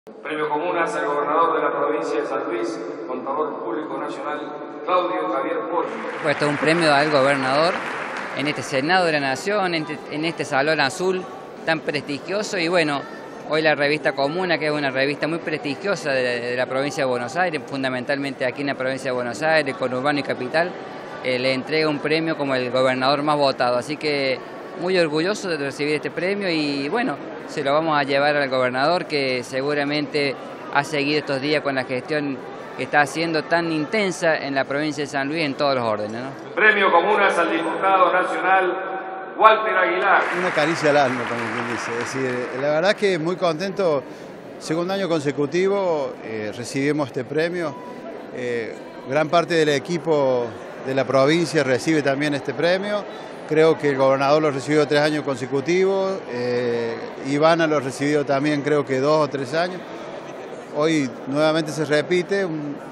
Premio Comunas al gobernador de la provincia de San Luis, contador público nacional, Claudio Javier Poggi. Pues esto es un premio al gobernador en este Senado de la Nación, en este Salón Azul tan prestigioso. Y bueno, hoy la revista Comuna, que es una revista muy prestigiosa de la provincia de Buenos Aires, fundamentalmente aquí en la provincia de Buenos Aires, conurbano y capital, le entrega un premio como el gobernador más votado. Así que muy orgulloso de recibir este premio y bueno, se lo vamos a llevar al gobernador, que seguramente ha seguido estos días con la gestión que está haciendo tan intensa en la provincia de San Luis en todos los órdenes, ¿no? Premio Comunas al diputado nacional Walter Aguilar. Una caricia al alma, como quien dice. Es decir, la verdad que muy contento. Segundo año consecutivo recibimos este premio. Gran parte del equipo de la provincia recibe también este premio. Creo que el gobernador lo recibió 3 años consecutivos. Ivana lo ha recibido también, creo que 2 o 3 años. Hoy nuevamente se repite.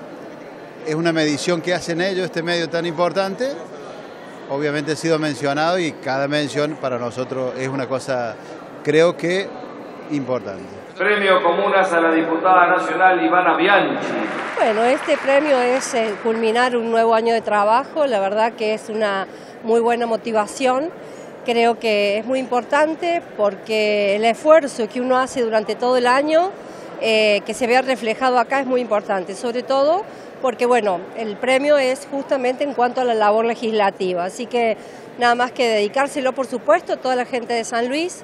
Es una medición que hacen ellos, este medio tan importante. Obviamente ha sido mencionado y cada mención para nosotros es una cosa, creo que, importante. Premio Comunas a la diputada nacional Ivana Bianchi. Bueno, este premio es culminar un nuevo año de trabajo. La verdad que es una muy buena motivación. Creo que es muy importante porque el esfuerzo que uno hace durante todo el año, que se vea reflejado acá, es muy importante, sobre todo porque bueno, el premio es justamente en cuanto a la labor legislativa, así que nada más que dedicárselo, por supuesto, a toda la gente de San Luis,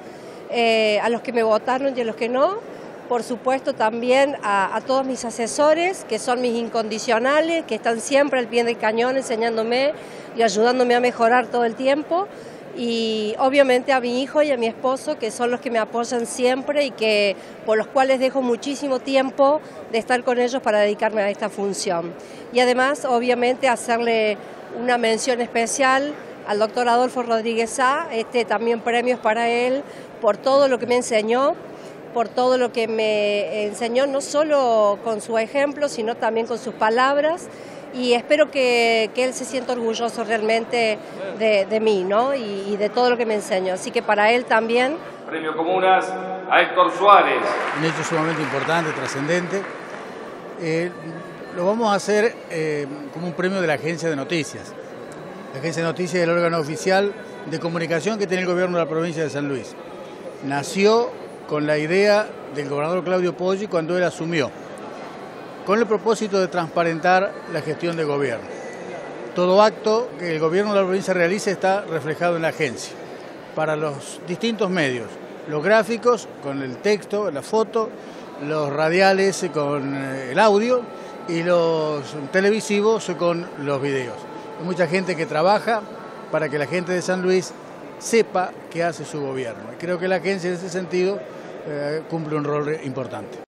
a los que me votaron y a los que no, por supuesto también a todos mis asesores, que son mis incondicionales, que están siempre al pie del cañón enseñándome y ayudándome a mejorar todo el tiempo. Y obviamente a mi hijo y a mi esposo, que son los que me apoyan siempre y que por los cuales dejo muchísimo tiempo de estar con ellos para dedicarme a esta función. Y además, obviamente, hacerle una mención especial al doctor Adolfo Rodríguez Sá. También premios para él por todo lo que me enseñó, por todo lo que me enseñó, no solo con su ejemplo, sino también con sus palabras. Y espero que él se sienta orgulloso realmente de mí, ¿no? Y de todo lo que me enseñó. Así que para él también. Premio Comunas a Héctor Suárez. Un hecho sumamente importante, trascendente. Lo vamos a hacer como un premio de la Agencia de Noticias. La Agencia de Noticias es el órgano oficial de comunicación que tiene el gobierno de la provincia de San Luis. Nació con la idea del gobernador Claudio Poggi cuando él asumió, con el propósito de transparentar la gestión de gobierno. Todo acto que el gobierno de la provincia realice está reflejado en la agencia, para los distintos medios, los gráficos con el texto, la foto, los radiales con el audio y los televisivos con los videos. Hay mucha gente que trabaja para que la gente de San Luis sepa qué hace su gobierno. Y creo que la agencia en ese sentido cumple un rol importante.